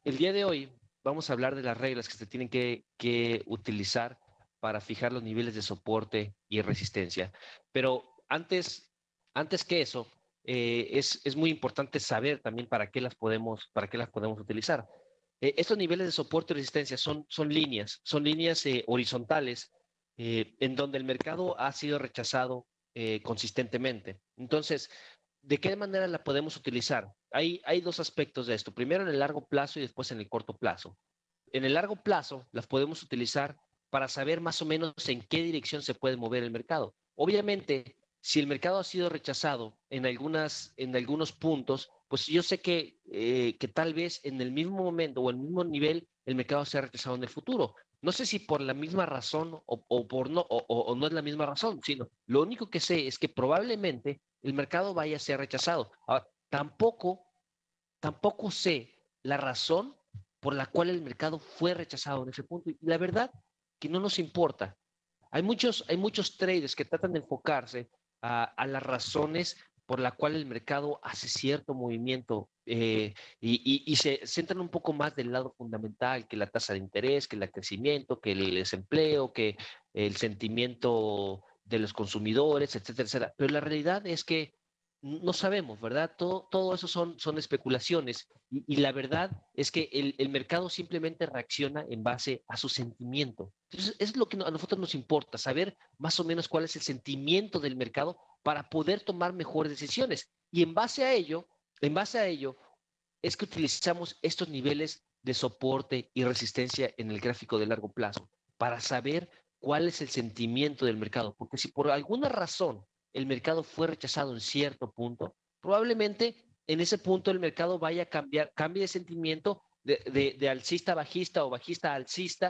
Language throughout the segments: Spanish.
El día de hoy vamos a hablar de las reglas que se tienen que utilizar para fijar los niveles de soporte y resistencia. Pero antes que eso, es muy importante saber también para qué las podemos utilizar. Estos niveles de soporte y resistencia son líneas horizontales en donde el mercado ha sido rechazado consistentemente. Entonces, ¿de qué manera la podemos utilizar? Hay dos aspectos de esto. Primero en el largo plazo y después en el corto plazo. En el largo plazo las podemos utilizar para saber más o menos en qué dirección se puede mover el mercado. Obviamente, si el mercado ha sido rechazado en algunos puntos, pues yo sé que tal vez en el mismo momento o en el mismo nivel el mercado sea rechazado en el futuro. No sé si por la misma razón o por no, o no es la misma razón, sino lo único que sé es que probablemente el mercado vaya a ser rechazado. Ahora, tampoco sé la razón por la cual el mercado fue rechazado en ese punto. Y la verdad que no nos importa. Hay muchos traders que tratan de enfocarse a las razones por la cual el mercado hace cierto movimiento y se centran un poco más del lado fundamental, que la tasa de interés, que el crecimiento, que el desempleo, que el sentimiento de los consumidores, etcétera, etcétera. Pero la realidad es que no sabemos, ¿verdad? Todo eso son especulaciones y la verdad es que el mercado simplemente reacciona en base a su sentimiento. Entonces, es lo que a nosotros nos importa, saber más o menos cuál es el sentimiento del mercado para poder tomar mejores decisiones. Y en base a ello, es que utilizamos estos niveles de soporte y resistencia en el gráfico de largo plazo para saber cuál es el sentimiento del mercado. Porque si por alguna razón el mercado fue rechazado en cierto punto, probablemente en ese punto el mercado vaya a cambie de sentimiento de alcista a bajista o bajista a alcista,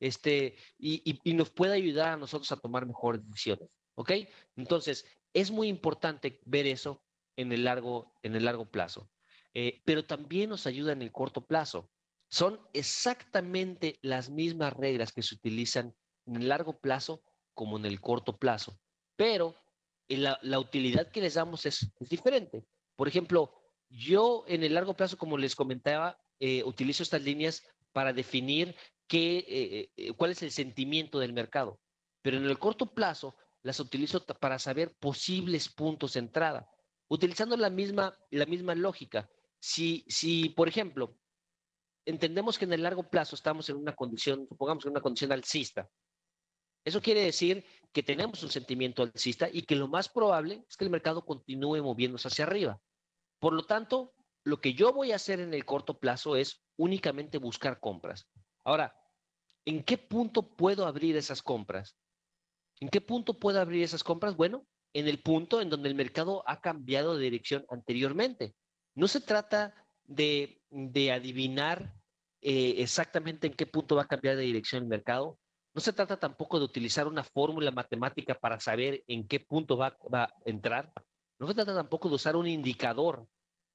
y nos puede ayudar a nosotros a tomar mejores decisiones. ¿Ok? Entonces, es muy importante ver eso en el largo plazo. Pero también nos ayuda en el corto plazo. Son exactamente las mismas reglas que se utilizan en el largo plazo como en el corto plazo, pero la utilidad que les damos es diferente. Por ejemplo, yo en el largo plazo, como les comentaba, utilizo estas líneas para definir cuál es el sentimiento del mercado, pero en el corto plazo las utilizo para saber posibles puntos de entrada, utilizando la misma lógica. Si, por ejemplo, entendemos que en el largo plazo estamos en una condición, supongamos en una condición alcista, eso quiere decir que tenemos un sentimiento alcista y que lo más probable es que el mercado continúe moviéndose hacia arriba. Por lo tanto, lo que yo voy a hacer en el corto plazo es únicamente buscar compras. Ahora, ¿en qué punto puedo abrir esas compras? ¿En qué punto puedo abrir esas compras? Bueno, en el punto en donde el mercado ha cambiado de dirección anteriormente. No se trata de adivinar exactamente en qué punto va a cambiar de dirección el mercado. No se trata tampoco de utilizar una fórmula matemática para saber en qué punto va a entrar. No se trata tampoco de usar un indicador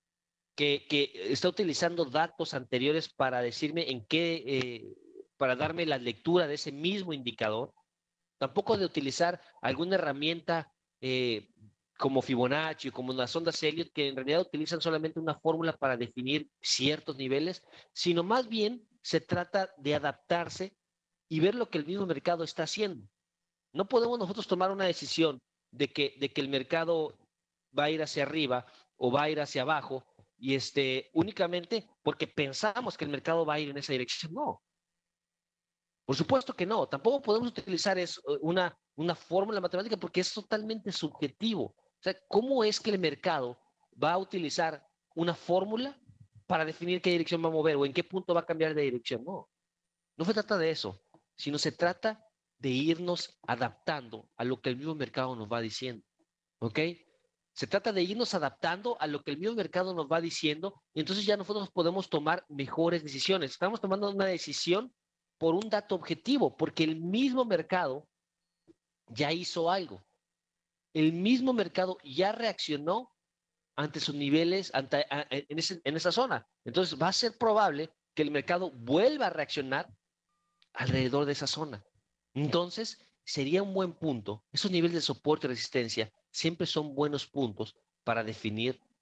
que está utilizando datos anteriores para decirme para darme la lectura de ese mismo indicador, tampoco de utilizar alguna herramienta como Fibonacci o como las ondas Elliott, que en realidad utilizan solamente una fórmula para definir ciertos niveles, sino más bien se trata de adaptarse y ver lo que el mismo mercado está haciendo. No podemos nosotros tomar una decisión de que el mercado va a ir hacia arriba o va a ir hacia abajo y únicamente porque pensamos que el mercado va a ir en esa dirección. No, por supuesto que no, tampoco podemos utilizar una fórmula matemática porque es totalmente subjetivo. O sea, ¿cómo es que el mercado va a utilizar una fórmula para definir qué dirección va a mover o en qué punto va a cambiar de dirección? No, no se trata de eso, sino se trata de irnos adaptando a lo que el mismo mercado nos va diciendo. ¿Ok? Se trata de irnos adaptando a lo que el mismo mercado nos va diciendo y entonces ya nosotros podemos tomar mejores decisiones. Estamos tomando una decisión por un dato objetivo, porque el mismo mercado ya hizo algo. El mismo mercado ya reaccionó ante sus niveles en esa zona. Entonces va a ser probable que el mercado vuelva a reaccionar alrededor de esa zona. Entonces, sería un buen punto. Esos niveles de soporte y resistencia siempre son buenos puntos para definir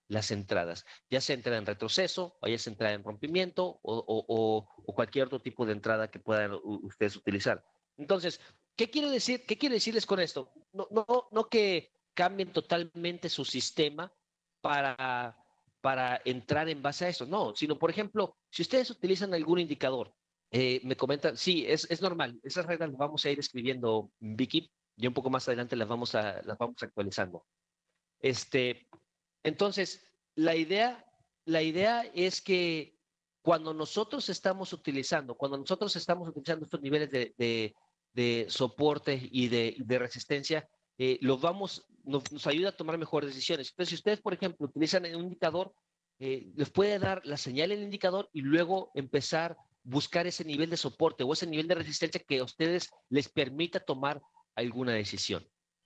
las entradas, ya sea entrada en retroceso, o ya sea entrada en rompimiento o cualquier otro tipo de entrada que puedan ustedes utilizar. Entonces, ¿qué quiero decir? ¿Qué quiero decirles con esto? No que cambien totalmente su sistema para, para entrar en base a eso, no, sino, por ejemplo, si ustedes utilizan algún indicador, me comentan, sí, es normal, esas reglas las vamos a ir escribiendo, Vicky, y un poco más adelante las vamos actualizando. Este, entonces, la idea es que cuando nosotros estamos utilizando estos niveles de soporte y de resistencia, nos ayuda a tomar mejores decisiones. Entonces, si ustedes, por ejemplo, utilizan un indicador, les puede dar la señal en el indicador y luego empezar a buscar ese nivel de soporte o ese nivel de resistencia que a ustedes les permita tomar alguna decisión.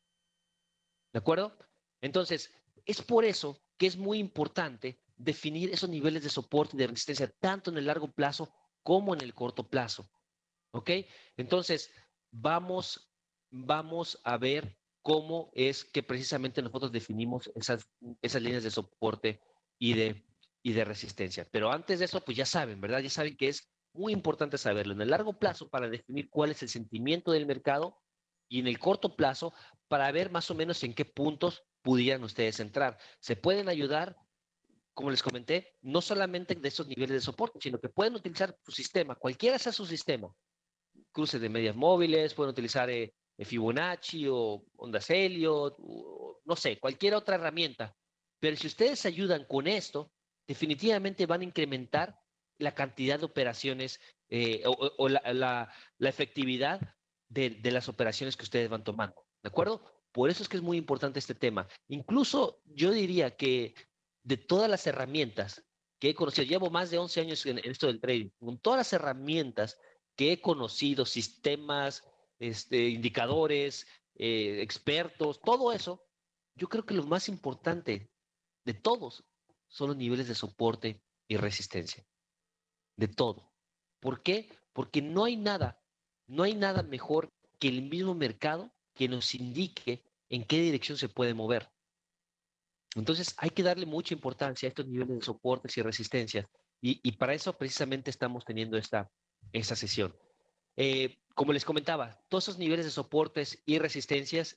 ¿De acuerdo? Entonces, es por eso que es muy importante definir esos niveles de soporte y de resistencia, tanto en el largo plazo como en el corto plazo. ¿Ok? Entonces, vamos, vamos a ver cómo es que precisamente nosotros definimos esas líneas de soporte y y de resistencia. Pero antes de eso, pues ya saben, ¿verdad? Ya saben que es muy importante saberlo. En el largo plazo, para definir cuál es el sentimiento del mercado, y en el corto plazo, para ver más o menos en qué puntos pudieran ustedes entrar. Se pueden ayudar, como les comenté, no solamente de esos niveles de soporte, sino que pueden utilizar su sistema, cualquiera sea su sistema, cruces de medias móviles, pueden utilizar Fibonacci o ondas Elliott, o, no sé, cualquier otra herramienta. Pero si ustedes ayudan con esto, definitivamente van a incrementar la cantidad de operaciones o la efectividad de las operaciones que ustedes van tomando. ¿De acuerdo? Por eso es que es muy importante este tema. Incluso yo diría que de todas las herramientas que he conocido, llevo más de 11 años en esto del trading, con todas las herramientas que he conocido, sistemas, indicadores, expertos, todo eso, yo creo que lo más importante de todos son los niveles de soporte y resistencia, de todo. ¿Por qué? Porque no hay nada mejor que el mismo mercado que nos indique en qué dirección se puede mover. Entonces hay que darle mucha importancia a estos niveles de soportes y resistencias y para eso precisamente estamos teniendo esta sesión. Como les comentaba, todos esos niveles de soportes y resistencias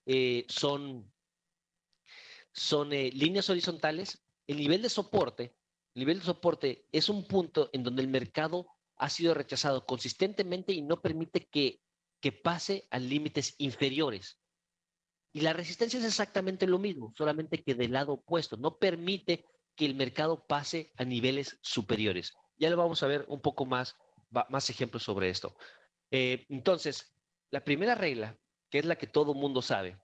son líneas horizontales. El nivel de soporte es un punto en donde el mercado ha sido rechazado consistentemente y no permite que pase a límites inferiores. Y la resistencia es exactamente lo mismo, solamente que del lado opuesto. No permite que el mercado pase a niveles superiores. Ya lo vamos a ver un poco más ejemplos sobre esto. Entonces, la primera regla, que es la que todo mundo sabe,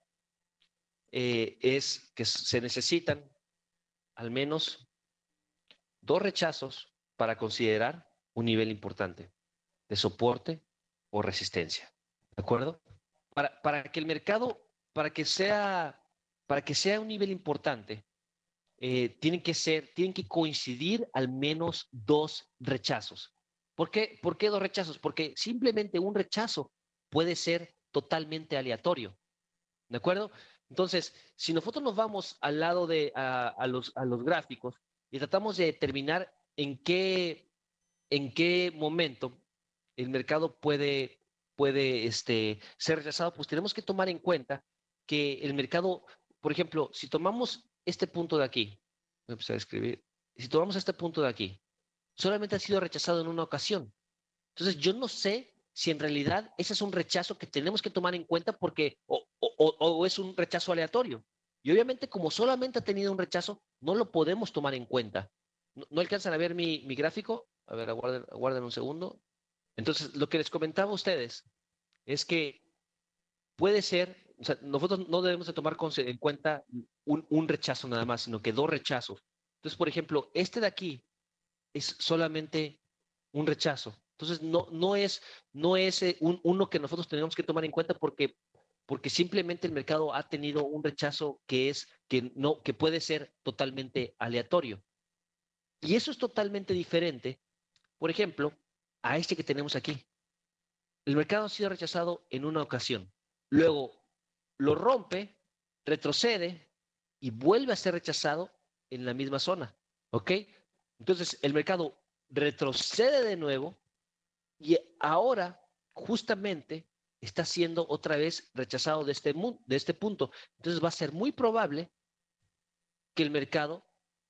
es que se necesitan al menos dos rechazos para considerar un nivel importante de soporte o resistencia. ¿De acuerdo? Para que el mercado, para que sea un nivel importante, tienen que coincidir al menos dos rechazos. ¿Por qué dos rechazos? Porque simplemente un rechazo puede ser totalmente aleatorio. ¿De acuerdo? Entonces, si nosotros nos vamos al lado a los gráficos y tratamos de determinar en qué momento el mercado puede ser rechazado, pues tenemos que tomar en cuenta que el mercado, por ejemplo, si tomamos este punto de aquí, voy a empezar a escribir, si tomamos este punto de aquí, solamente ha sido rechazado en una ocasión. Entonces, yo no sé si en realidad ese es un rechazo que tenemos que tomar en cuenta porque o es un rechazo aleatorio. Y obviamente, como solamente ha tenido un rechazo, no lo podemos tomar en cuenta. ¿No alcanzan a ver mi gráfico? A ver, aguarden un segundo. Entonces, lo que les comentaba a ustedes es que puede ser, o sea, nosotros no debemos de tomar en cuenta un rechazo nada más, sino que dos rechazos. Entonces, por ejemplo, este de aquí es solamente un rechazo. Entonces, no es uno que nosotros tenemos que tomar en cuenta porque simplemente el mercado ha tenido un rechazo que puede ser totalmente aleatorio. Y eso es totalmente diferente, por ejemplo, a este que tenemos aquí. El mercado ha sido rechazado en una ocasión. Luego lo rompe, retrocede y vuelve a ser rechazado en la misma zona, ¿ok? Entonces, el mercado retrocede de nuevo y ahora justamente está siendo otra vez rechazado de este punto. Entonces, va a ser muy probable que el mercado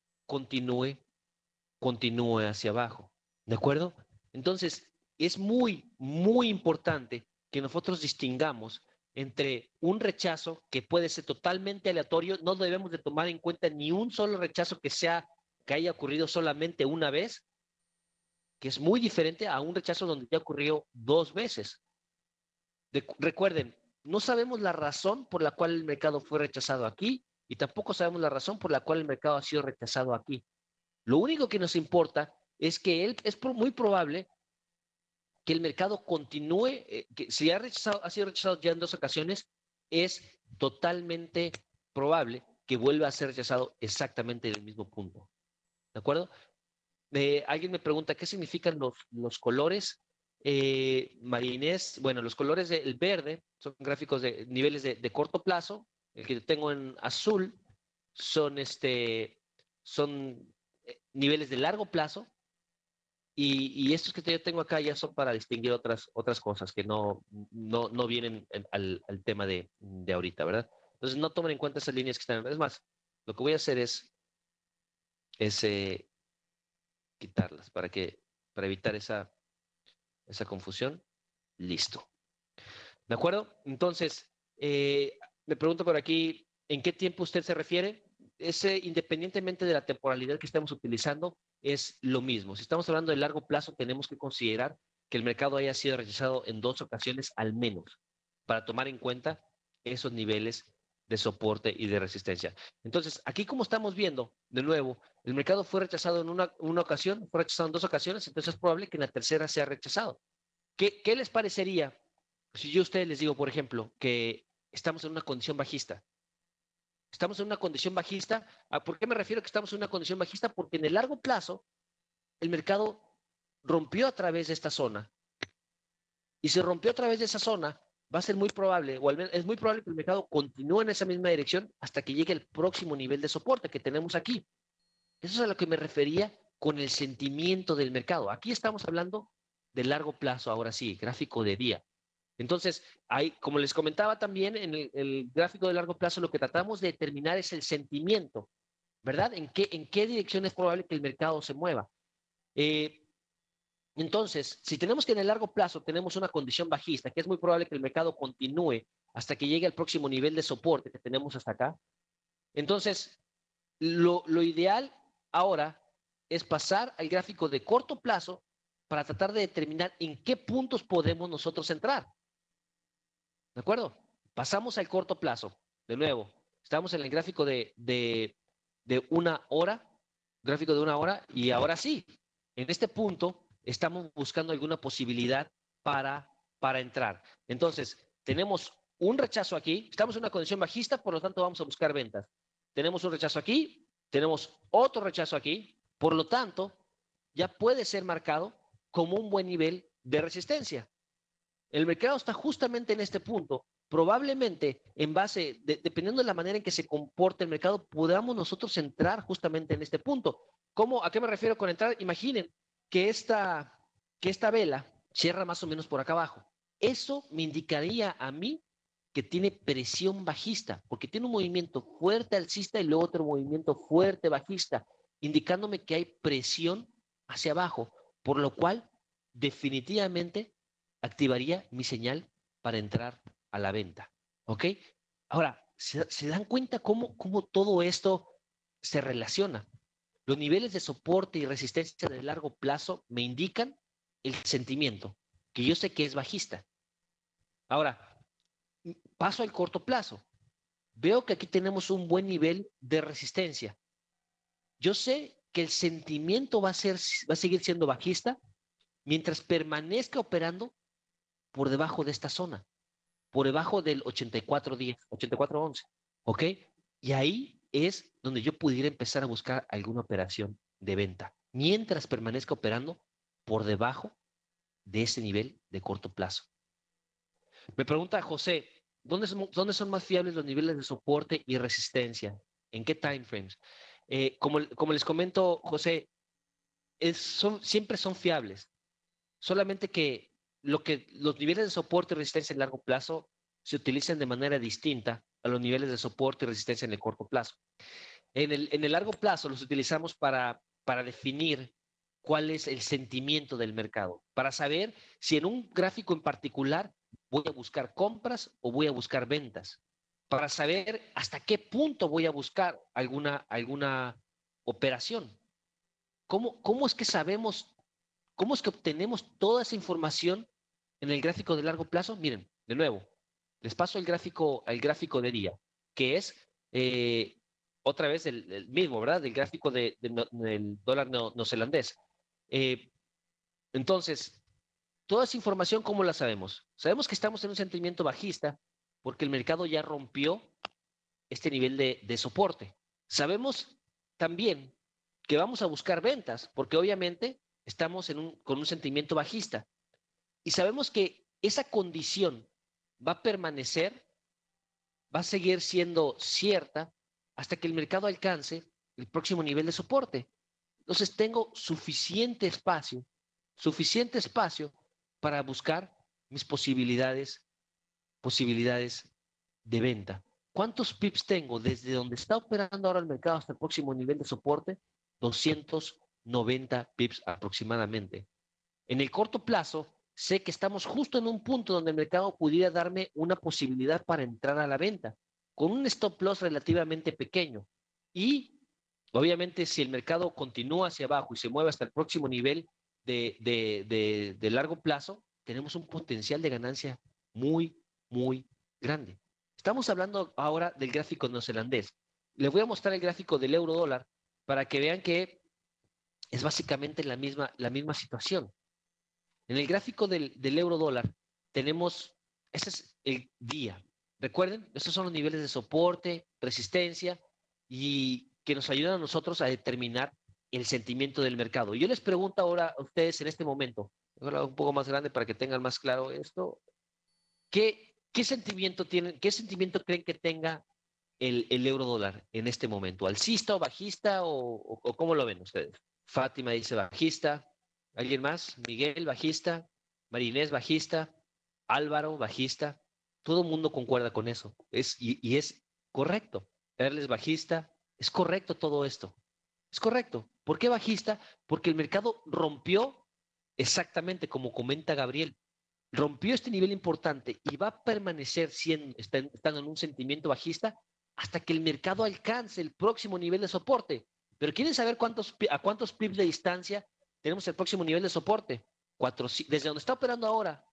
continúe hacia abajo, ¿de acuerdo? Entonces, es muy importante que nosotros distingamos entre un rechazo que puede ser totalmente aleatorio, no debemos de tomar en cuenta ni un solo rechazo que haya ocurrido solamente una vez, que es muy diferente a un rechazo donde ya ocurrió dos veces. Recuerden, no sabemos la razón por la cual el mercado fue rechazado aquí y tampoco sabemos la razón por la cual el mercado ha sido rechazado aquí. Lo único que nos importa es que muy probable que el mercado continúe, que si ha sido rechazado ya en dos ocasiones, es totalmente probable que vuelva a ser rechazado exactamente en el mismo punto. ¿De acuerdo? Alguien me pregunta qué significan los colores. Marinés, bueno, los colores del verde son gráficos de niveles de corto plazo. El que tengo en azul son, son niveles de largo plazo. Y estos que yo tengo acá ya son para distinguir otras cosas que no vienen al tema de ahorita, ¿verdad? Entonces no tomen en cuenta esas líneas que están. Es más, lo que voy a hacer es quitarlas para evitar esa confusión. Listo. ¿De acuerdo? Entonces, me pregunto por aquí, ¿en qué tiempo usted se refiere? Independientemente de la temporalidad que estemos utilizando, es lo mismo. Si estamos hablando de largo plazo, tenemos que considerar que el mercado haya sido rechazado en dos ocasiones al menos, para tomar en cuenta esos niveles de soporte y de resistencia. Entonces, aquí como estamos viendo, de nuevo, el mercado fue rechazado en una ocasión, fue rechazado en dos ocasiones, entonces es probable que en la tercera sea rechazado. ¿Qué les parecería si yo a ustedes les digo, por ejemplo, que estamos en una condición bajista? Estamos en una condición bajista. ¿Por qué me refiero a que estamos en una condición bajista? Porque en el largo plazo el mercado rompió a través de esta zona. Y si rompió a través de esa zona, va a ser muy probable, o al menos es muy probable que el mercado continúe en esa misma dirección hasta que llegue el próximo nivel de soporte que tenemos aquí. Eso es a lo que me refería con el sentimiento del mercado. Aquí estamos hablando de largo plazo, ahora sí, gráfico de día. Entonces, como les comentaba también, en el gráfico de largo plazo lo que tratamos de determinar es el sentimiento, ¿verdad? En qué dirección es probable que el mercado se mueva? Eh, entonces, si tenemos que en el largo plazo tenemos una condición bajista, que es muy probable que el mercado continúe hasta que llegue al próximo nivel de soporte que tenemos hasta acá, entonces lo ideal ahora es pasar al gráfico de corto plazo para tratar de determinar en qué puntos podemos nosotros entrar. ¿De acuerdo? Pasamos al corto plazo. De nuevo, estamos en el gráfico de una hora, gráfico de una hora, y ahora sí, en este punto estamos buscando alguna posibilidad para entrar. Entonces, tenemos un rechazo aquí, estamos en una condición bajista, por lo tanto vamos a buscar ventas. Tenemos un rechazo aquí, tenemos otro rechazo aquí, por lo tanto, ya puede ser marcado como un buen nivel de resistencia. El mercado está justamente en este punto. Probablemente, dependiendo de la manera en que se comporte el mercado, podamos nosotros entrar justamente en este punto. ¿A qué me refiero con entrar? Imaginen que esta vela cierra más o menos por acá abajo. Eso me indicaría a mí que tiene presión bajista, porque tiene un movimiento fuerte alcista y luego otro movimiento fuerte bajista, indicándome que hay presión hacia abajo, por lo cual definitivamente activaría mi señal para entrar a la venta. ¿Ok? Ahora, ¿se dan cuenta cómo todo esto se relaciona? Los niveles de soporte y resistencia de largo plazo me indican el sentimiento, que yo sé que es bajista. Ahora, paso al corto plazo. Veo que aquí tenemos un buen nivel de resistencia. Yo sé que el sentimiento va a seguir siendo bajista mientras permanezca operando por debajo de esta zona, por debajo del 84.10, 84.11, ¿ok? Y ahí es donde yo pudiera empezar a buscar alguna operación de venta, mientras permanezca operando por debajo de ese nivel de corto plazo. Me pregunta José, ¿dónde son más fiables los niveles de soporte y resistencia? ¿En qué time frames? Como les comento, José, siempre son fiables. Solamente que los niveles de soporte y resistencia en largo plazo se utilizan de manera distinta a los niveles de soporte y resistencia en el corto plazo. En el largo plazo los utilizamos para definir cuál es el sentimiento del mercado, para saber si en un gráfico en particular voy a buscar compras o voy a buscar ventas, para saber hasta qué punto voy a buscar alguna operación. ¿Cómo es que sabemos, cómo es que obtenemos toda esa información en el gráfico de largo plazo? Miren, de nuevo, les paso el gráfico de día, que es otra vez el mismo, ¿verdad? Del gráfico del dólar neozelandés. Eh, entonces, toda esa información, ¿cómo la sabemos? Sabemos que estamos en un sentimiento bajista porque el mercado ya rompió este nivel de soporte. Sabemos también que vamos a buscar ventas porque obviamente estamos con un sentimiento bajista. Y sabemos que esa condición va a permanecer, va a seguir siendo cierta hasta que el mercado alcance el próximo nivel de soporte. Entonces tengo suficiente espacio para buscar mis posibilidades de venta. ¿Cuántos pips tengo desde donde está operando ahora el mercado hasta el próximo nivel de soporte? 290 pips aproximadamente. En el corto plazo, sé que estamos justo en un punto donde el mercado pudiera darme una posibilidad para entrar a la venta, con un stop loss relativamente pequeño. Y obviamente, si el mercado continúa hacia abajo y se mueve hasta el próximo nivel de largo plazo, tenemos un potencial de ganancia muy, muy grande. Estamos hablando ahora del gráfico neozelandés. Les voy a mostrar el gráfico del euro dólar para que vean que es básicamente la misma situación. En el gráfico del euro dólar tenemos, ese es el día. Recuerden, estos son los niveles de soporte, resistencia y que nos ayudan a nosotros a determinar el sentimiento del mercado. Yo les pregunto ahora a ustedes en este momento, un poco más grande para que tengan más claro esto, ¿qué sentimiento tienen, qué sentimiento creen que tenga el euro dólar en este momento? ¿Alcista o bajista o cómo lo ven ustedes? Fátima dice bajista. ¿Alguien más? Miguel, bajista. Marinés, bajista. Álvaro, bajista. Todo el mundo concuerda con eso. Y es correcto. Erles, bajista. Es correcto todo esto. Es correcto. ¿Por qué bajista? Porque el mercado rompió exactamente como comenta Gabriel. Rompió este nivel importante y va a permanecer estando en un sentimiento bajista hasta que el mercado alcance el próximo nivel de soporte. Pero ¿quieren saber a cuántos pips de distancia tenemos el próximo nivel de soporte? Desde donde está operando ahora,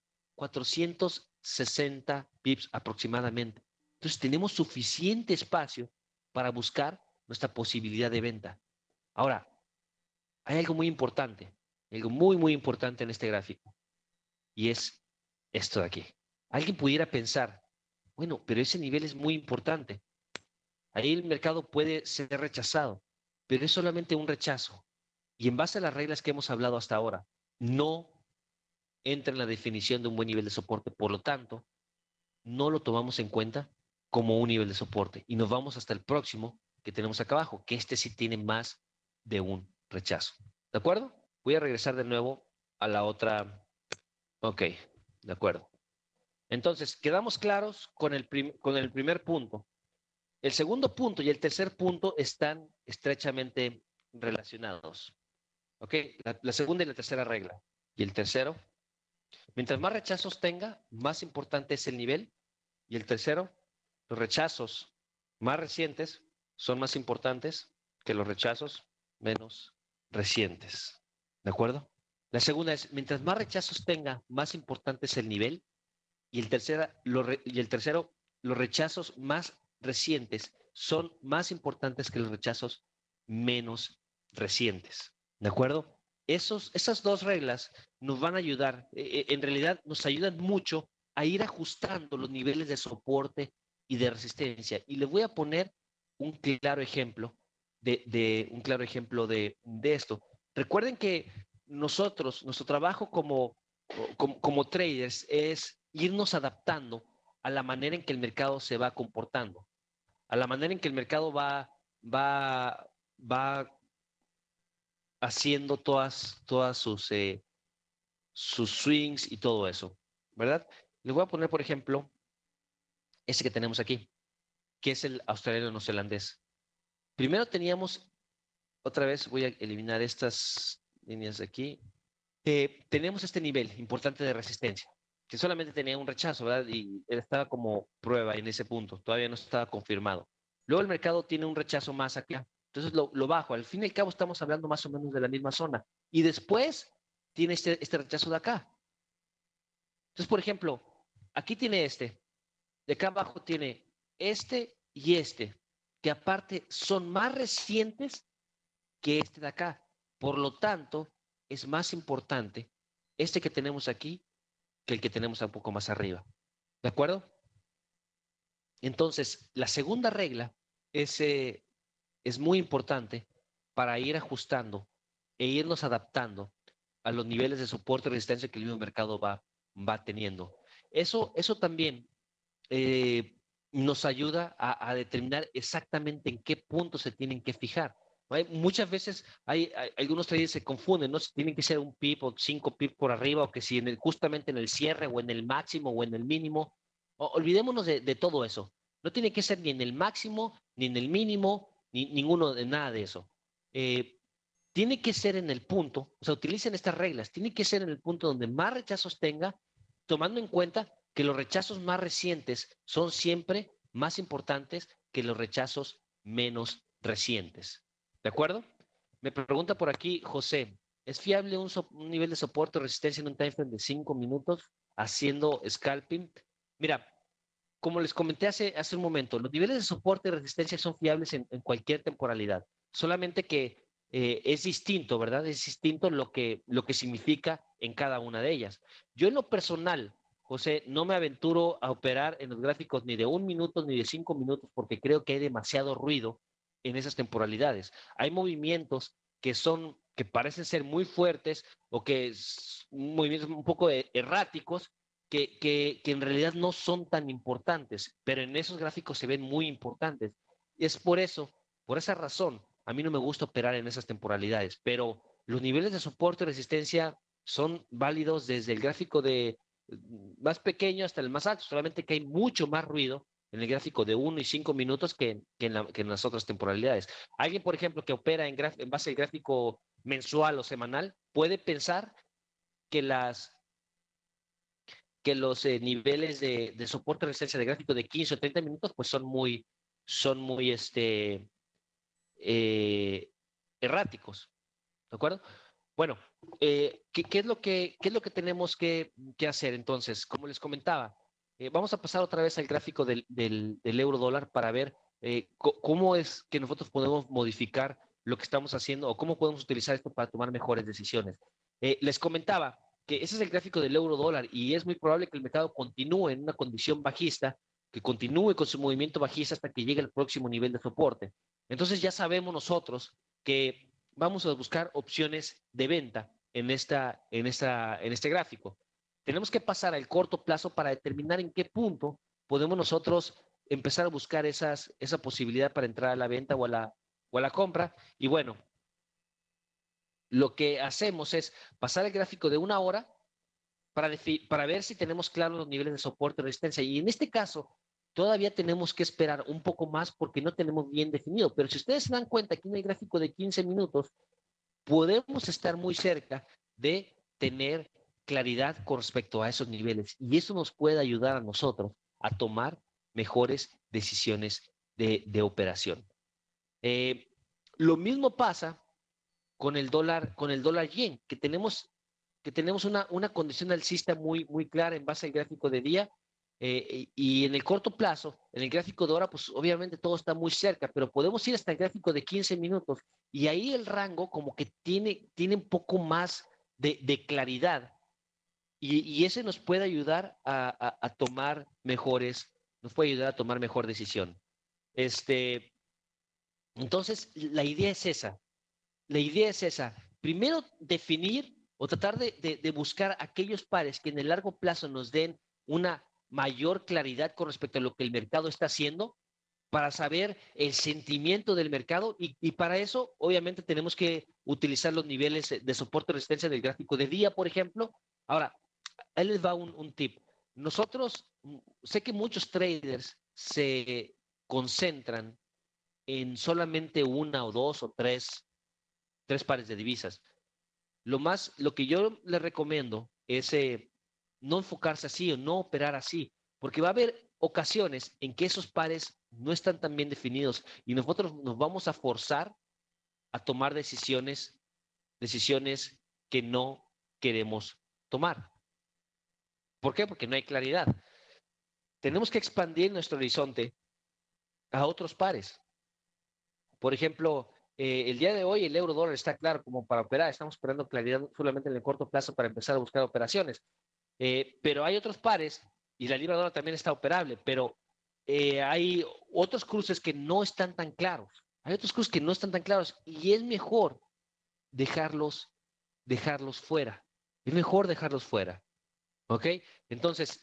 460 pips aproximadamente. Entonces tenemos suficiente espacio para buscar nuestra posibilidad de venta. Ahora, hay algo muy importante, algo muy, muy importante en este gráfico, y es esto de aquí. Alguien pudiera pensar, bueno, pero ese nivel es muy importante. Ahí el mercado puede ser rechazado, pero es solamente un rechazo. Y en base a las reglas que hemos hablado hasta ahora, no entra en la definición de un buen nivel de soporte. Por lo tanto, no lo tomamos en cuenta como un nivel de soporte. Y nos vamos hasta el próximo que tenemos acá abajo, que este sí tiene más de un rechazo. ¿De acuerdo? Voy a regresar de nuevo a la otra. Ok, de acuerdo. Entonces, quedamos claros con el primer punto. El segundo punto y el tercer punto están estrechamente relacionados. ¿Ok? La segunda y la tercera regla. Y el tercero, mientras más rechazos tenga, más importante es el nivel. Y el tercero, los rechazos más recientes son más importantes que los rechazos menos recientes. ¿De acuerdo? La segunda es, mientras más rechazos tenga, más importante es el nivel. Y el tercero, los rechazos más recientes son más importantes que los rechazos menos recientes. ¿De acuerdo? Esas dos reglas nos van a ayudar, en realidad nos ayudan mucho a ir ajustando los niveles de soporte y de resistencia. Y les voy a poner un claro ejemplo de esto. Recuerden que nuestro trabajo como traders es irnos adaptando a la manera en que el mercado se va comportando, a la manera en que el mercado va va haciendo todas sus swings y todo eso, ¿verdad? Les voy a poner, por ejemplo, este que tenemos aquí, que es el australiano neozelandés. Primero teníamos, otra vez voy a eliminar estas líneas de aquí. Tenemos este nivel importante de resistencia, que solamente tenía un rechazo, ¿verdad? Y él estaba como prueba en ese punto, todavía no estaba confirmado. Luego el mercado tiene un rechazo más acá, entonces lo bajo. Al fin y al cabo estamos hablando más o menos de la misma zona. Y después tiene este rechazo de acá. Entonces, por ejemplo, aquí tiene este, de acá abajo tiene este y este, que aparte son más recientes que este de acá. Por lo tanto, es más importante este que tenemos aquí que el que tenemos un poco más arriba. ¿De acuerdo? Entonces, la segunda regla es muy importante para ir ajustando e irnos adaptando a los niveles de soporte y resistencia que el mismo mercado va teniendo. Eso también nos ayuda a determinar exactamente en qué punto se tienen que fijar. Muchas veces algunos traders se confunden, ¿no? Si tienen que ser un pip o 5 pips por arriba, o que si justamente en el cierre o en el máximo o en el mínimo. Olvidémonos de todo eso. No tiene que ser ni en el máximo, ni en el mínimo, ni ninguno de nada de eso. Eh, Tiene que ser en el punto, o sea, utilicen estas reglas, tiene que ser en el punto donde más rechazos tenga, tomando en cuenta que los rechazos más recientes son siempre más importantes que los rechazos menos recientes. ¿De acuerdo? Me pregunta por aquí José, ¿es fiable un nivel de soporte o resistencia en un time frame de 5 minutos haciendo scalping? Mira, como les comenté hace un momento, los niveles de soporte y resistencia son fiables en cualquier temporalidad, solamente que es distinto, ¿verdad? Es distinto lo que significa en cada una de ellas. Yo en lo personal, José, no me aventuro a operar en los gráficos ni de 1 minuto ni de 5 minutos porque creo que hay demasiado ruido en esas temporalidades. Hay movimientos que parecen ser muy fuertes o que movimientos un poco erráticos que en realidad no son tan importantes, pero en esos gráficos se ven muy importantes. Es por esa razón, a mí no me gusta operar en esas temporalidades, pero los niveles de soporte y resistencia son válidos desde el gráfico de más pequeño hasta el más alto, solamente que hay mucho más ruido en el gráfico de 1 y 5 minutos que en las otras temporalidades. Alguien, por ejemplo, que opera en base al gráfico mensual o semanal, puede pensar que los niveles de soporte de resistencia de gráfico de 15 o 30 minutos, pues son muy eh, erráticos, ¿de acuerdo? Bueno, ¿qué es lo que tenemos que hacer entonces? Como les comentaba, vamos a pasar otra vez al gráfico del euro dólar para ver cómo es que nosotros podemos modificar lo que estamos haciendo o cómo podemos utilizar esto para tomar mejores decisiones. Les comentaba que ese es el gráfico del euro dólar y es muy probable que el mercado continúe en una condición bajista, que continúe con su movimiento bajista hasta que llegue al próximo nivel de soporte. Entonces ya sabemos nosotros que vamos a buscar opciones de venta en este gráfico. Tenemos que pasar al corto plazo para determinar en qué punto podemos nosotros empezar a buscar esa posibilidad para entrar a la venta o a la compra. Y bueno, lo que hacemos es pasar el gráfico de 1 hora para ver si tenemos claros los niveles de soporte y resistencia. Y en este caso, todavía tenemos que esperar un poco más porque no tenemos bien definido. Pero si ustedes se dan cuenta que en el gráfico de 15 minutos podemos estar muy cerca de tener claridad con respecto a esos niveles. Y eso nos puede ayudar a nosotros a tomar mejores decisiones de operación. Lo mismo pasa con el dólar yen, que tenemos una condición alcista muy clara en base al gráfico de día. Y en el corto plazo, en el gráfico de hora, pues obviamente todo está muy cerca, pero podemos ir hasta el gráfico de 15 minutos y ahí el rango como que tiene un poco más de claridad y ese nos puede ayudar a tomar nos puede ayudar a tomar mejor decisión. Este, entonces, la idea es esa. Primero, definir o tratar de buscar aquellos pares que en el largo plazo nos den una mayor claridad con respecto a lo que el mercado está haciendo. para saber el sentimiento del mercado y para eso obviamente tenemos que utilizar los niveles de soporte y resistencia del gráfico de día, por ejemplo. Ahora, ahí les va un tip. Nosotros, sé que muchos traders se concentran en solamente una o dos o tres pares de divisas. Lo que yo les recomiendo es no enfocarse así o no operar así, porque va a haber ocasiones en que esos pares no están tan bien definidos y nosotros nos vamos a forzar a tomar decisiones que no queremos tomar. ¿Por qué? Porque no hay claridad. Tenemos que expandir nuestro horizonte a otros pares. Por ejemplo, el día de hoy el euro dólar está claro como para operar. Estamos esperando claridad solamente en el corto plazo para empezar a buscar operaciones. Pero hay otros pares y la libra dólar también está operable, pero hay otros cruces que no están tan claros. Hay otros cruces que no están tan claros y es mejor dejarlos, dejarlos fuera. Es mejor dejarlos fuera. ¿Ok? Entonces,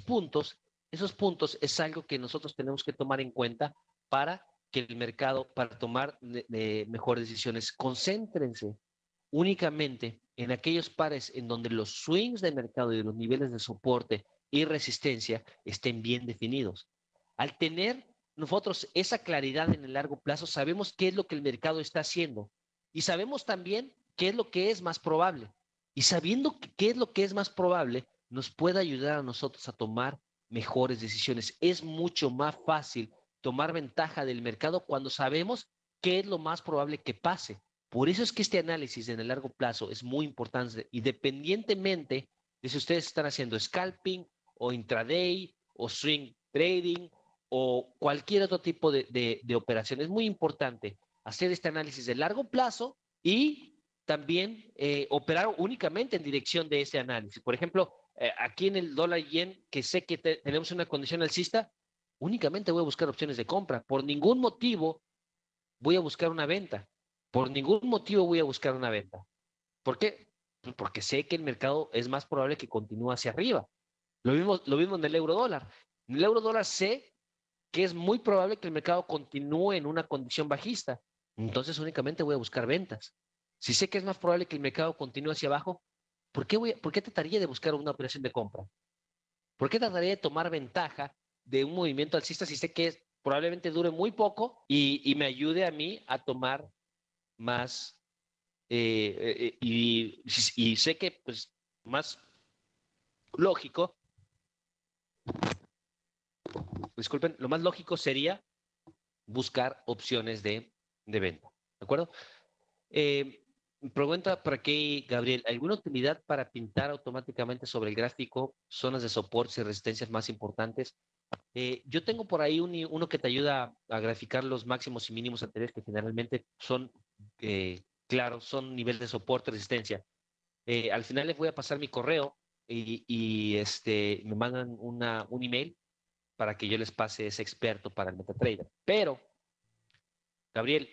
esos puntos es algo que nosotros tenemos que tomar en cuenta para que el mercado, para tomar mejores decisiones. Concéntrense únicamente en aquellos pares en donde los swings de mercado y los niveles de soporte y resistencia estén bien definidos. Al tener nosotros esa claridad en el largo plazo, sabemos qué es lo que el mercado está haciendo y sabemos también qué es lo que es más probable. Y sabiendo qué es lo que es más probable, nos puede ayudar a nosotros a tomar mejores decisiones. Es mucho más fácil tomar ventaja del mercado cuando sabemos qué es lo más probable que pase. Por eso es que este análisis en el largo plazo es muy importante, independientemente de si ustedes están haciendo scalping o intraday o swing trading o cualquier otro tipo de operación. Es muy importante hacer este análisis de largo plazo y también operar únicamente en dirección de ese análisis. Por ejemplo, aquí en el dólar yen, que sé que tenemos una condición alcista, únicamente voy a buscar opciones de compra. Por ningún motivo voy a buscar una venta. Por ningún motivo voy a buscar una venta. ¿Por qué? Pues porque sé que el mercado es más probable que continúe hacia arriba. Lo mismo en el euro dólar. En el euro dólar sé que es muy probable que el mercado continúe en una condición bajista. Entonces únicamente voy a buscar ventas. Si sé que es más probable que el mercado continúe hacia abajo, ¿por qué trataría de buscar una operación de compra? ¿Por qué trataría de tomar ventaja de un movimiento alcista si sé que probablemente dure muy poco y me ayude a mí a tomar más y sé que pues más lógico, disculpen, lo más lógico sería buscar opciones de venta, ¿de acuerdo? Eh, Pregunta por aquí, Gabriel, ¿alguna utilidad para pintar automáticamente sobre el gráfico zonas de soporte y resistencias más importantes? Yo tengo por ahí uno que te ayuda a graficar los máximos y mínimos anteriores que generalmente son, claro, son niveles de soporte, resistencia. Al final les voy a pasar mi correo me mandan un email para que yo les pase ese experto para el MetaTrader. Pero, Gabriel,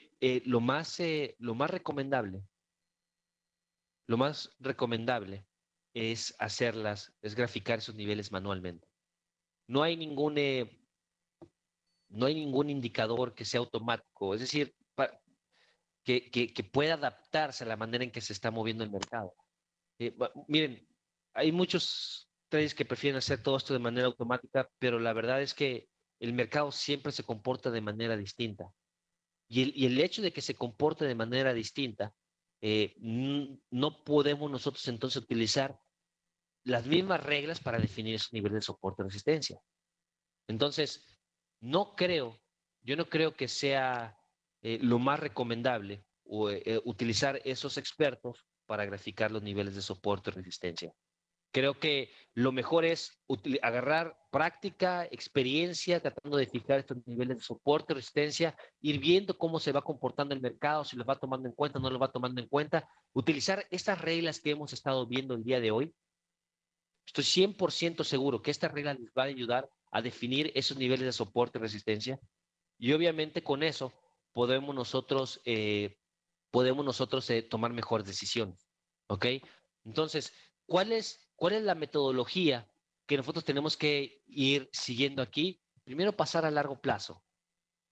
lo más recomendable es graficar esos niveles manualmente. No hay ningún, eh, no hay ningún indicador que sea automático, es decir, que pueda adaptarse a la manera en que se está moviendo el mercado. Miren, hay muchos traders que prefieren hacer todo esto de manera automática, pero la verdad es que el mercado siempre se comporta de manera distinta. Y el hecho de que se comporte de manera distinta, no podemos nosotros entonces utilizar las mismas reglas para definir esos niveles de soporte y resistencia. Entonces, no creo, yo no creo que sea lo más recomendable utilizar esos expertos para graficar los niveles de soporte y resistencia. Creo que lo mejor es agarrar práctica, experiencia, tratando de fijar estos niveles de soporte, resistencia, ir viendo cómo se va comportando el mercado, si los va tomando en cuenta, no los va tomando en cuenta, utilizar estas reglas que hemos estado viendo el día de hoy. Estoy 100% seguro que esta regla les va a ayudar a definir esos niveles de soporte y resistencia y obviamente con eso podemos nosotros, eh, podemos nosotros tomar mejores decisiones. ¿Ok? Entonces, cuál es la metodología que nosotros tenemos que ir siguiendo aquí? Primero, pasar a largo plazo.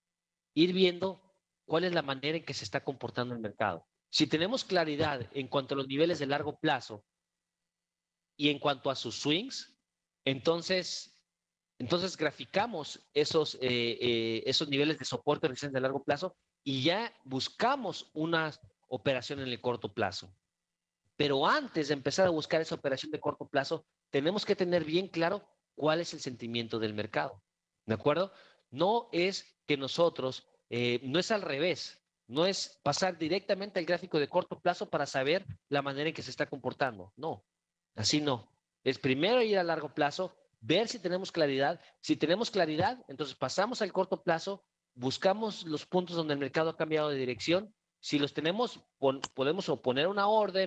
ir viendo cuál es la manera en que se está comportando el mercado. Si tenemos claridad en cuanto a los niveles de largo plazo y en cuanto a sus swings, entonces, entonces graficamos esos niveles de soporte y resistencia de largo plazo y ya buscamos una operación en el corto plazo. Pero antes de empezar a buscar esa operación de corto plazo, tenemos que tener bien claro cuál es el sentimiento del mercado. ¿De acuerdo? No es que nosotros, no es al revés, no es pasar directamente al gráfico de corto plazo para saber la manera en que se está comportando. No, así no. Es primero ir a largo plazo, ver si tenemos claridad. Si tenemos claridad, entonces pasamos al corto plazo, buscamos los puntos donde el mercado ha cambiado de dirección. Si los tenemos, podemos o poner una orden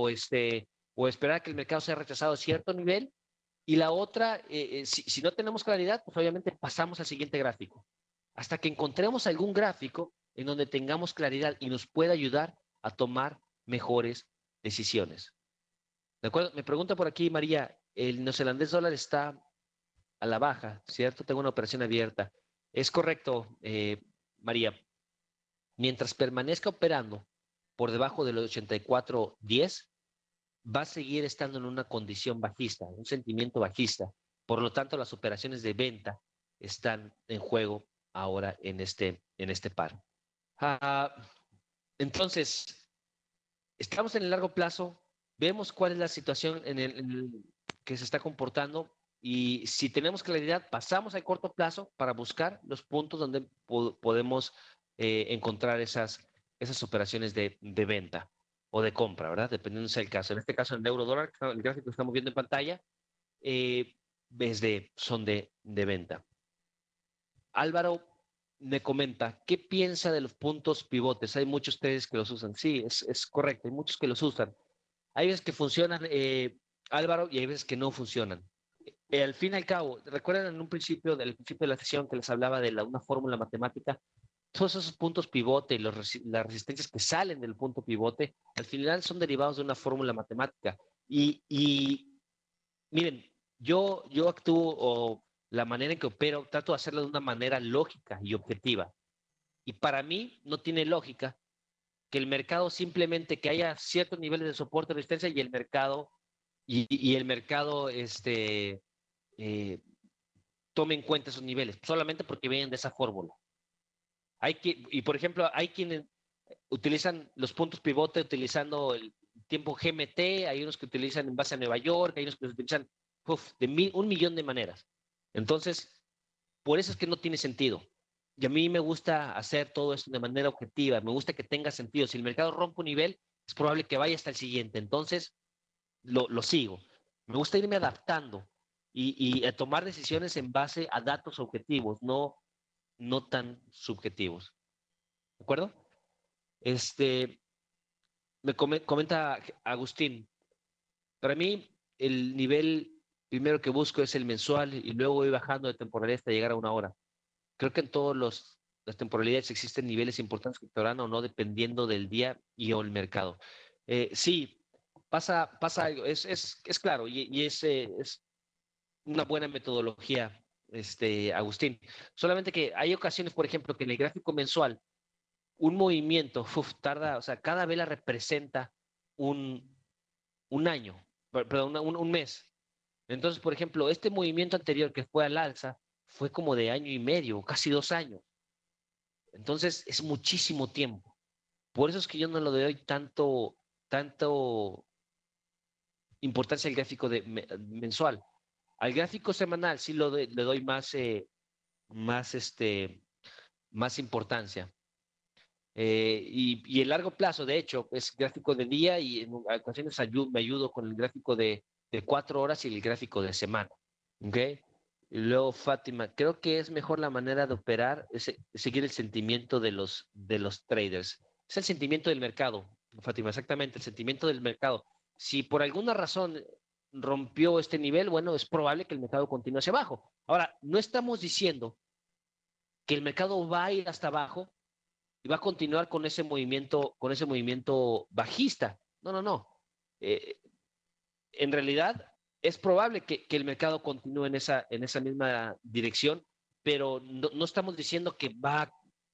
o esperar que el mercado sea rechazado a cierto nivel. Y la otra, si no tenemos claridad, pues obviamente pasamos al siguiente gráfico. Hasta que encontremos algún gráfico en donde tengamos claridad y nos pueda ayudar a tomar mejores decisiones. ¿De acuerdo? Me pregunta por aquí, María, el neozelandés dólar está a la baja, ¿cierto? Tengo una operación abierta. Es correcto, María. Mientras permanezca operando por debajo de los 84.10, va a seguir estando en una condición bajista, un sentimiento bajista. Por lo tanto, las operaciones de venta están en juego ahora en este par. Ah, entonces, estamos en el largo plazo, vemos cuál es la situación que se está comportando y si tenemos claridad, pasamos al corto plazo para buscar los puntos donde podemos encontrar esas operaciones de venta o de compra, ¿verdad? Dependiendo sea el caso. En este caso, en el euro dólar, el gráfico que estamos viendo en pantalla, eh, son de venta. Álvaro me comenta, ¿qué piensa de los puntos pivotes? Hay muchos traders que los usan. Sí, es correcto, hay muchos que los usan. Hay veces que funcionan, Álvaro, y hay veces que no funcionan. Al fin y al cabo, ¿recuerdan en un principio, del principio de la sesión que les hablaba de una fórmula matemática? Todos esos puntos pivote y las resistencias que salen del punto pivote, al final son derivados de una fórmula matemática. Y miren, yo actúo o la manera en que opero, trato de hacerlo de una manera lógica y objetiva. Y para mí no tiene lógica que el mercado simplemente que haya ciertos niveles de soporte y resistencia y el mercado eh, tome en cuenta esos niveles, solamente porque vienen de esa fórmula. Y por ejemplo, hay quienes utilizan los puntos pivote utilizando el tiempo GMT, hay unos que utilizan en base a Nueva York, hay unos que utilizan de un millón de maneras. Entonces, por eso es que no tiene sentido. Y a mí me gusta hacer todo esto de manera objetiva, me gusta que tenga sentido. Si el mercado rompe un nivel, es probable que vaya hasta el siguiente. Entonces, lo sigo. Me gusta irme adaptando y a tomar decisiones en base a datos objetivos, no tan subjetivos. ¿De acuerdo? Este, me comenta Agustín, para mí el nivel primero que busco es el mensual y luego voy bajando de temporalidad hasta llegar a una hora. Creo que en todas las temporalidades existen niveles importantes que estarán o no dependiendo del día y o el mercado. Sí, pasa algo, es claro y es una buena metodología, Agustín. Solamente que hay ocasiones, por ejemplo, que en el gráfico mensual un movimiento tarda, o sea, cada vela representa un, un año, perdón, un mes. Entonces, por ejemplo, este movimiento anterior que fue al alza fue como de año y medio, casi 2 años. Entonces, es muchísimo tiempo. Por eso es que yo no le doy tanto importancia al gráfico mensual. Al gráfico semanal sí le doy más, más importancia. Y el largo plazo, de hecho, es gráfico de día y en ocasiones me ayudo con el gráfico de 4 horas y el gráfico de semana. ¿Ok? Y luego, Fátima, creo que es mejor la manera de operar, es seguir el sentimiento de los traders. Es el sentimiento del mercado, Fátima, exactamente, el sentimiento del mercado. Si por alguna razón rompió este nivel, bueno, es probable que el mercado continúe hacia abajo. Ahora, no estamos diciendo que el mercado va a ir hasta abajo y va a continuar con ese movimiento bajista. No, no, no. Eh, en realidad es probable que el mercado continúe en esa misma dirección, pero no estamos diciendo que va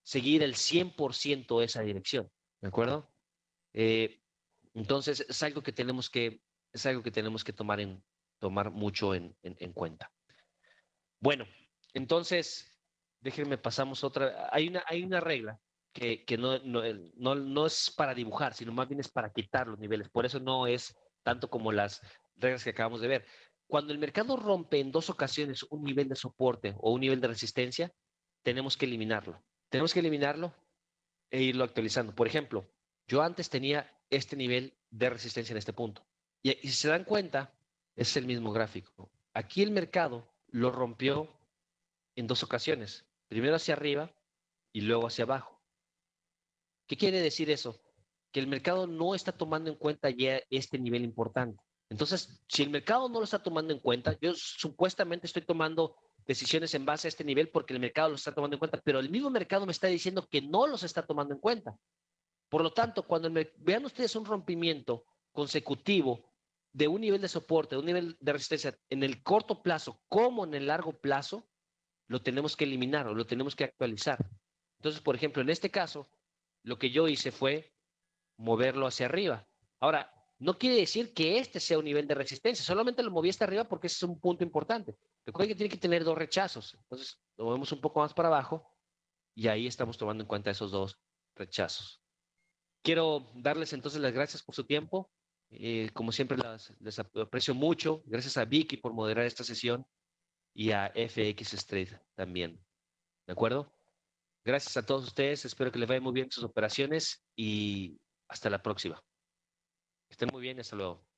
seguir el 100% esa dirección, ¿de acuerdo? Eh, entonces, es algo que tenemos que tomar mucho en cuenta. Bueno, entonces, déjenme pasamos otra. Hay una regla que no es para dibujar, sino más bien es para quitar los niveles. Por eso no es tanto como las reglas que acabamos de ver. Cuando el mercado rompe en dos ocasiones un nivel de soporte o un nivel de resistencia, tenemos que eliminarlo. Tenemos que eliminarlo e irlo actualizando. Por ejemplo, yo antes tenía este nivel de resistencia en este punto. Y si se dan cuenta, es el mismo gráfico. Aquí el mercado lo rompió en dos ocasiones. Primero hacia arriba y luego hacia abajo. ¿Qué quiere decir eso? Que el mercado no está tomando en cuenta ya este nivel importante. Entonces, si el mercado no lo está tomando en cuenta, yo supuestamente estoy tomando decisiones en base a este nivel porque el mercado lo está tomando en cuenta, pero el mismo mercado me está diciendo que no los está tomando en cuenta. Por lo tanto, cuando vean ustedes un rompimiento consecutivo de un nivel de soporte, de un nivel de resistencia en el corto plazo como en el largo plazo, lo tenemos que eliminar o lo tenemos que actualizar. Entonces, por ejemplo, en este caso, lo que yo hice fue moverlo hacia arriba. Ahora, no quiere decir que este sea un nivel de resistencia, solamente lo moví hacia arriba porque ese es un punto importante. Recuerden que tiene que tener dos rechazos. Entonces, lo movemos un poco más para abajo y ahí estamos tomando en cuenta esos dos rechazos. Quiero darles entonces las gracias por su tiempo. Como siempre, les aprecio mucho. Gracias a Vicky por moderar esta sesión y a FX Street también. ¿De acuerdo? Gracias a todos ustedes. Espero que les vaya muy bien sus operaciones y hasta la próxima. Que estén muy bien y hasta luego.